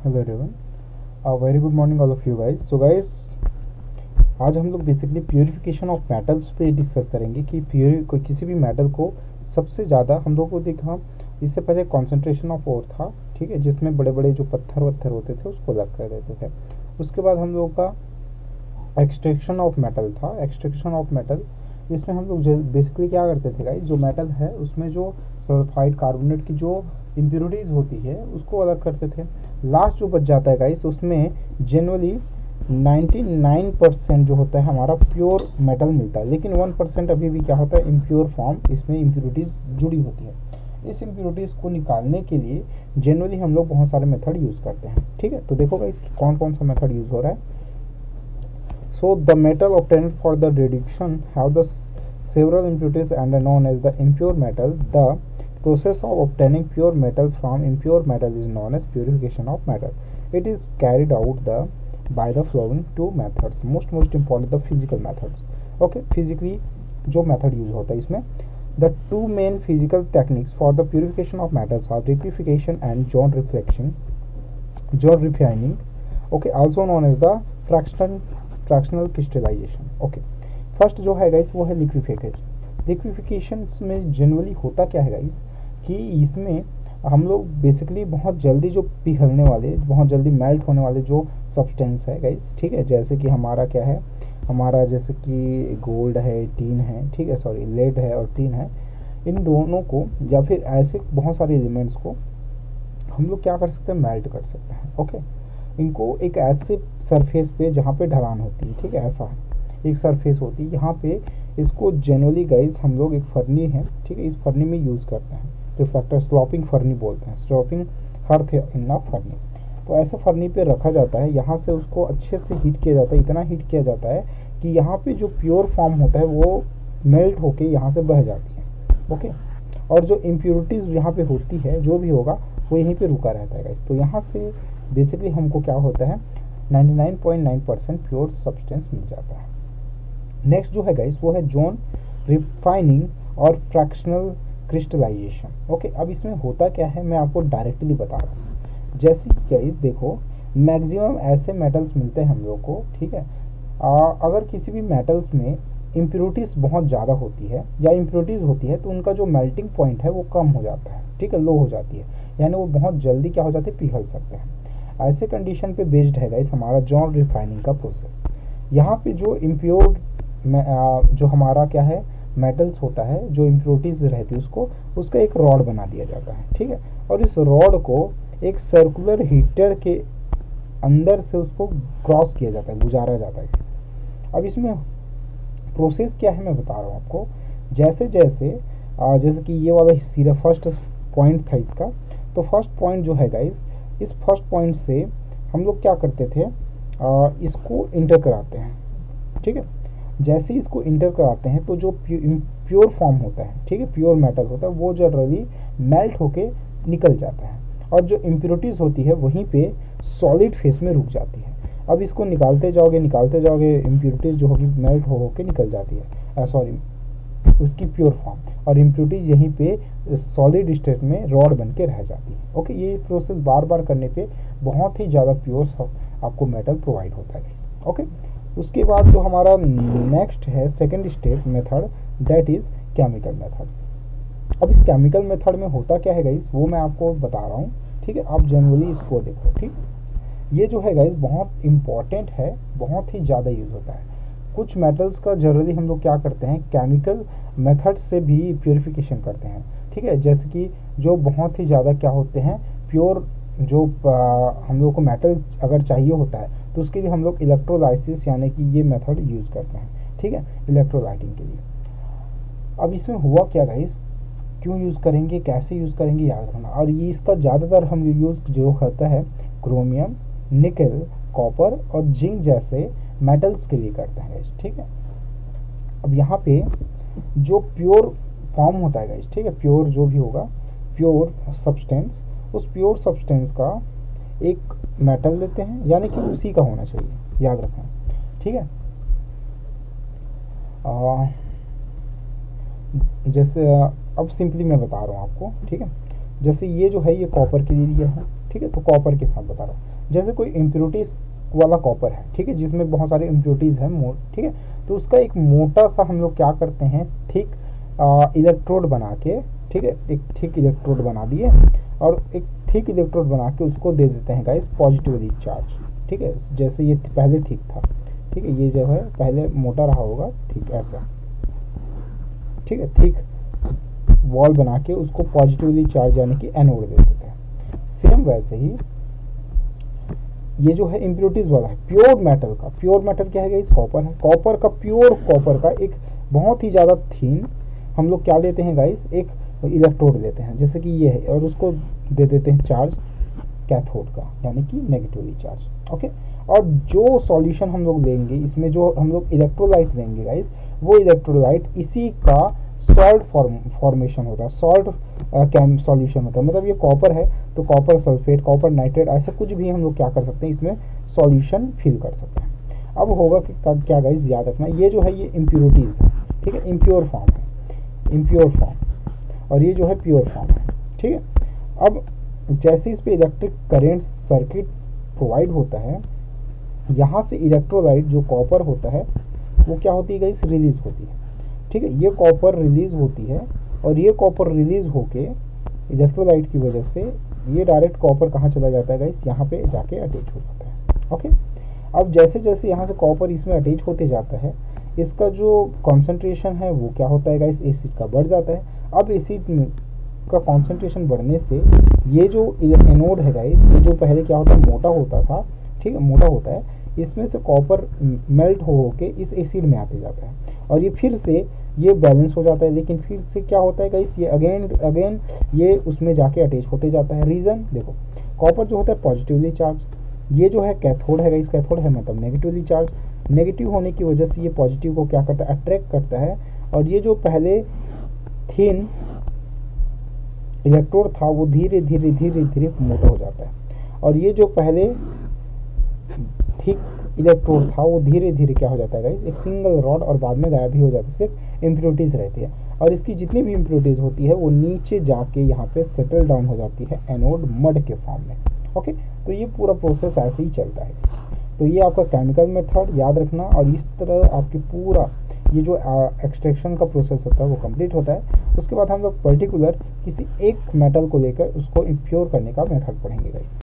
Hello everyone, very good morning all of you guys. So guys, आज हम लोग basically purification of metals पे discuss करेंगे कि किसी भी मेटल को सबसे ज़्यादा हम लोग को देखा। इससे पहले कॉन्सेंट्रेशन ऑफ ओर था, ठीक है, जिसमें बड़े बड़े जो पत्थर वत्थर होते थे उसको अलग कर देते थे। उसके बाद हम लोग का एक्सट्रैक्शन ऑफ मेटल था। एक्सट्रैक्शन ऑफ मेटल, इसमें हम लोग बेसिकली क्या करते थे गाइस, जो मेटल है उसमें जो सल्फाइड कार्बोनेट की जो इम्प्योरिटीज़ होती है उसको अलग करते थे। लास्ट जो बच जाता है गाइस, उसमें जनरली 99% जो होता है हमारा प्योर मेटल मिलता है, लेकिन 1% अभी भी क्या होता है, इम्प्योर फॉर्म, इसमें इम्प्योरिटीज़ जुड़ी होती है। इस इम्प्योरिटीज़ को निकालने के लिए जनरली हम लोग बहुत सारे मेथड यूज़ करते हैं, ठीक है। तो देखो गाइस कौन कौन सा मेथड यूज़ हो रहा है। So the metal obtained for the reduction have the several impurities and are known as the impure metal. The process of obtaining pure metal from impure metal is known as purification of metal. It is carried out by the following two methods. Most important the physical methods. Okay, physically जो method use होता है इसमें, the two main physical techniques for the purification of metals are rectification and zone refining. Okay, also known as the fractional crystallization. Okay, first जो है guys वो है liquefaction. Liquefaction में generally होता क्या है गाइस कि इसमें हम लोग बेसिकली बहुत जल्दी जो पिघलने वाले, बहुत जल्दी मेल्ट होने वाले जो सब्सटेंस है गाइस, ठीक है, जैसे कि हमारा क्या है, हमारा जैसे कि गोल्ड है, टीन है, ठीक है, सॉरी लेड है और टीन है, इन दोनों को या फिर ऐसे बहुत सारे एलिमेंट्स को हम लोग क्या कर सकते हैं, मेल्ट कर सकते हैं। ओके, इनको एक ऐसे सरफेस पे जहाँ पे ढलान होती है, ठीक है, ऐसा एक सरफेस होती है, यहाँ पे इसको जनरली गाइस हम लोग एक फर्नी है, ठीक है, इस फर्नी में यूज़ करते हैं। रिफ्लेक्टर स्लॉपिंग फर्नी बोलते हैं, स्लॉपिंग हर्थ इन अ फर्नी। तो ऐसे फर्नी पे रखा जाता है, यहाँ से उसको अच्छे से हीट किया जाता है, इतना हीट किया जाता है कि यहाँ पे जो प्योर फॉर्म होता है वो मेल्ट होके यहाँ से बह जाती है। ओके, और जो इम्प्योरिटीज़ यहाँ पे होती है, जो भी होगा वो यहीं पे रुका रहता है गाइस। तो यहाँ से बेसिकली हमको क्या होता है, 99.9% प्योर सब्सटेंस मिल जाता है। नेक्स्ट जो है गाइस वो है जोन रिफाइनिंग और फ्रैक्शनल क्रिस्टलाइजेशन। ओके, अब इसमें होता क्या है मैं आपको डायरेक्टली बता रहा हूँ। जैसे कि गाइस देखो, मैक्सिमम ऐसे मेटल्स मिलते हैं हम लोग को, ठीक है, अगर किसी भी मेटल्स में इम्प्योरिटीज़ बहुत ज़्यादा होती है या इम्प्योरिटीज़ होती है तो उनका जो मेल्टिंग पॉइंट है वो कम हो जाता है, ठीक है, लो हो जाती है, यानी वो बहुत जल्दी क्या हो जाते हैं, पिघल सकते हैं। ऐसे कंडीशन पे बेस्ड है गाइस हमारा जॉन रिफाइनिंग का प्रोसेस। यहाँ पे जो इम्प्योर जो हमारा क्या है मेटल्स होता है, जो इम्प्योरिटीज़ रहती है उसको, उसका एक रॉड बना दिया जाता है, ठीक है, और इस रॉड को एक सर्कुलर हीटर के अंदर से उसको क्रॉस किया जाता है, गुजारा जाता है। अब इसमें प्रोसेस क्या है मैं बता रहा हूँ आपको। जैसे जैसे जैसे कि ये वाला सिर्फ फर्स्ट पॉइंट था इसका, तो फर्स्ट पॉइंट जो है गाइस, इस फर्स्ट पॉइंट से हम लोग क्या करते थे, इसको इंटर कराते हैं, ठीक है। जैसे इसको इंटर कराते हैं तो जो प्योर फॉर्म होता है, ठीक है, प्योर मेटल होता है, वो जनरली मेल्ट होके निकल जाता है, और जो इम्प्योरिटीज़ होती है वहीं पे सॉलिड फेस में रुक जाती है। अब इसको निकालते जाओगे इम्प्योरिटीज़ जो होगी मेल्ट हो के निकल जाती है, सॉरी उसकी प्योर फॉर्म, और इम्प्योरिटीज़ यहीं पे सॉलिड स्टेट में रॉड बन के रह जाती है। ओके, ये प्रोसेस बार बार करने पे बहुत ही ज़्यादा प्योर आपको मेटल प्रोवाइड होता है। ओके, उसके बाद जो हमारा नेक्स्ट है second step method, that is chemical method. अब इस केमिकल मेथड में होता क्या है गाइस वो मैं आपको बता रहा हूँ, ठीक है, आप जनरली इसको देखो, ठीक। ये जो है गाइस बहुत इम्पॉर्टेंट है, बहुत ही ज़्यादा यूज़ होता है। कुछ मेटल्स का जनरली हम लोग क्या करते हैं, केमिकल मेथड से भी प्योरिफिकेशन करते हैं, ठीक है, जैसे कि जो बहुत ही ज़्यादा क्या होते हैं प्योर, जो हम लोग को मेटल अगर चाहिए होता है तो उसके लिए हम लोग इलेक्ट्रोलाइसिस यानी कि ये मेथड यूज़ करते हैं, ठीक है, इलेक्ट्रोलाइटिंग के लिए। अब इसमें हुआ क्या गाइस, क्यों यूज़ करेंगे, कैसे यूज़ करेंगे, याद रखना। और ये इसका ज़्यादातर हम यूज़ जो होता है क्रोमियम, निकल, कॉपर और जिंक जैसे मेटल्स के लिए करते हैं, ठीक है। अब यहाँ पे जो प्योर फॉर्म होता है गाइस, ठीक है, प्योर जो भी होगा प्योर सब्सटेंस, उस प्योर सब्सटेंस का एक मेटल लेते हैं, यानी कि उसी का होना चाहिए, याद रखना, ठीक है। जैसे अब सिंपली मैं बता रहा हूँ आपको, ठीक है, जैसे ये जो है ये कॉपर के लिए दिया है, ठीक है, तो कॉपर के साथ बता रहा हूँ। जैसे कोई इम्प्योरिटीज वाला कॉपर है, ठीक है, जिसमें बहुत सारे इम्प्योरिटीज हैं, ठीक है, तो उसका एक मोटा सा हम लोग क्या करते हैं, थिक इलेक्ट्रोड बना के, ठीक है, एक थिक इलेक्ट्रोड बना दिए और एक थिक इलेक्ट्रोड बना के उसको दे देते हैं गाइस पॉजिटिवली चार्ज, ठीक है, जैसे ये पहले थिक था, ठीक है, ये जो है पहले मोटा रहा होगा, ठीक ऐसा, ठीक है, थिक वॉल बना के उसको पॉजिटिवली चार्ज यानी कि एनोड दे देते हैं। सेम वैसे ही ये जो है इम्प्योरिटीज वाला है प्योर मेटल का, प्योर मेटल क्या है गाइस, कॉपर है, कॉपर का, प्योर कॉपर का एक बहुत ही ज़्यादा थीन हम लोग क्या लेते हैं गाइस, एक इलेक्ट्रोड लेते हैं जैसे कि ये है, और उसको दे देते हैं चार्ज कैथोड का यानी कि नेगेटिवली चार्ज, ओके। और जो सॉल्यूशन हम लोग लेंगे इसमें, जो हम लोग इलेक्ट्रोलाइट लेंगे गाइस, वो इलेक्ट्रोलाइट इसी का सॉल्ट फॉर्मेशन होता है, सॉल्ट कैम सॉल्यूशन होता है, मतलब ये कॉपर है तो कॉपर सल्फेट, कॉपर नाइट्रेट, ऐसा कुछ भी हम लोग क्या कर सकते हैं, इसमें सॉल्यूशन फिल कर सकते हैं। अब होगा कि क्या गाइस, याद रखना, ये जो है ये इम्प्योरिटीज है, ठीक है, इम्प्योर फॉर्म है, इम्प्योर फॉर्म, और ये जो है प्योर फॉर्म है, ठीक है। अब जैसे इस पे इलेक्ट्रिक करेंट सर्किट प्रोवाइड होता है, यहाँ से इलेक्ट्रोलाइट जो कॉपर होता है वो क्या होती है गाइस, रिलीज होती है, ठीक है, ये कॉपर रिलीज होती है और ये कॉपर रिलीज होके इलेक्ट्रोलाइट की वजह से ये डायरेक्ट कॉपर कहाँ चला जाता है गाइस, यहाँ पे जाके अटैच हो जाता है, ओके। अब जैसे जैसे यहाँ से कॉपर इसमें अटैच होते जाता है, इसका जो कॉन्सेंट्रेशन है वो क्या होता है गाइस, एसिड का बढ़ जाता है। अब एसिड का कॉन्सेंट्रेशन बढ़ने से ये जो एनोड है गाइस, ये जो पहले क्या होता है, मोटा होता था, ठीक है, मोटा होता है, इसमें से कॉपर मेल्ट हो के इस एसिड में आते जाता है और ये फिर से ये बैलेंस हो जाता है, लेकिन फिर से क्या होता है गाइस, ये अगेन ये उसमें जाके अटैच होते जाता है। रीज़न देखो, कॉपर जो होता है पॉजिटिवली चार्ज, ये जो है कैथोड है गाइस, कैथोड है मतलब नेगेटिवली चार्ज, नेगेटिव होने की वजह से ये पॉजिटिव को क्या करता है, अट्रैक्ट करता है, और ये जो पहले थिन इलेक्ट्रोड था वो धीरे धीरे धीरे धीरे मोटा हो जाता है, और ये जो पहले थिक इलेक्ट्रोड था वो धीरे धीरे क्या हो जाता है गाइस, एक सिंगल रॉड, और बाद में गायब भी हो जाता है, सिर्फ इम्प्योरिटीज रहती है, और इसकी जितनी भी इम्प्योरिटीज होती है वो नीचे जाके यहाँ पे सेटल डाउन हो जाती है एनोड मड के फॉर्म में, ओके। तो ये पूरा प्रोसेस ऐसे ही चलता है। तो ये आपका केमिकल मेथड याद रखना, और इस तरह आपकी पूरा ये जो एक्सट्रैक्शन का प्रोसेस होता है वो कंप्लीट होता है। उसके बाद हम लोग पर्टिकुलर किसी एक मेटल को लेकर उसको इम्प्योर करने का मेथड पढ़ेंगे गाइस।